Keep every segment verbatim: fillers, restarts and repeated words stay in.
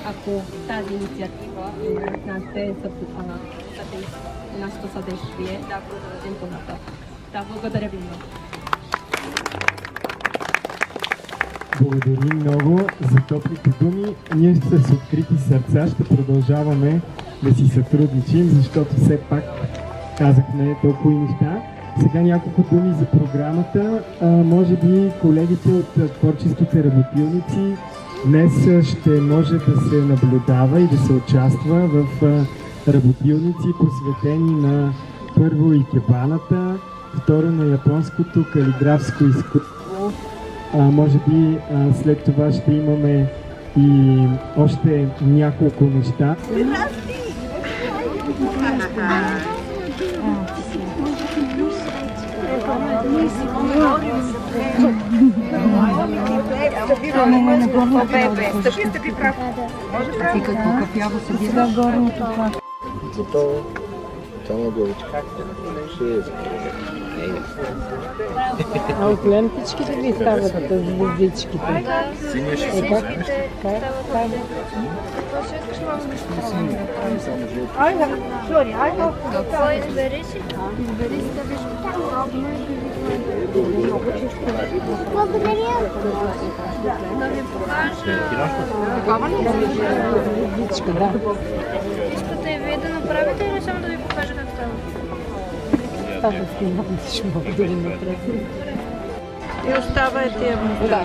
ако тази инициатива на нашето съдействие да продължим по-нататък. Да, благодаря ви много. Благодарим много за топлите думи. Ние с открити сърца ще продължаваме да си сътрудничим, защото все пак казахме толкова неща. Сега няколко думи за програмата. А, може би колегите от творческите работилници днес ще може да се наблюдава и да се участва в а, работилници, посветени на първо икебаната, второ на японското калиграфско изкуство. А, може би а, след това ще имаме и още няколко неща. Готово. Само главичка. А от лентичките ви стават звездичките? Синия ще се Айде, сори, айде. Какво избери си? Избери си да биш. Благодаря. Да ви покажа. Такава ли е? Звездичка, да. Искате и вие да направите или само да ви покажа как става? Това да снимаш много дори напред. И остава е тия Да.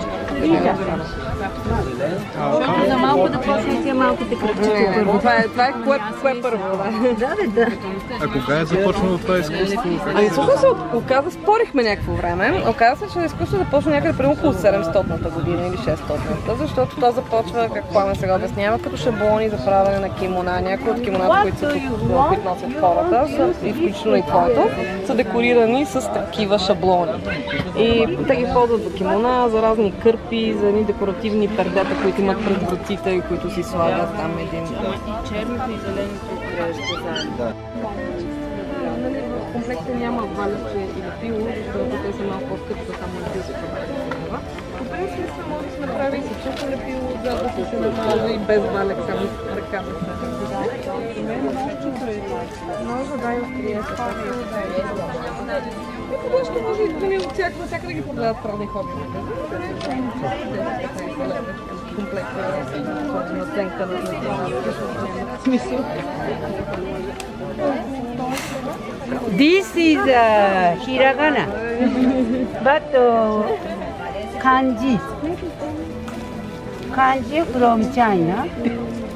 За малко да почне тия малките кръчета първо. Това е, това е кое, кое първо, да. Да, да, да. А кога е започнало това изкуство? Ами всъщност се оказа, спорихме някакво време. Оказа се, че изкуството започва някъде преди около седемстотната година или шестстотната, защото то започва, как Пламен сега обяснява, като шаблони за правене на кимона. Някои от кимоната, които, са, които носят хората, са, и включително и твоето, са декорирани с такива шаблони. И те ги ползват за кимона, за разни кърпи, за едни декоративни пердета, които имат пред вратите и които си слагат там един. И черното и зеленото отрежда заедно. В комплекта няма валяше или пило, защото те са малко по-скъпи, за само лепило се продава. По принцип се може да се направи и съчуко лепило, за да се намаже и без валяк, само с ръка да се може да и остриете. Това ще може и всяка да ги продават правни хобби. Комплекта на оценка на смисъл. This is uh, hiragana, but uh, kanji. Kanji from China.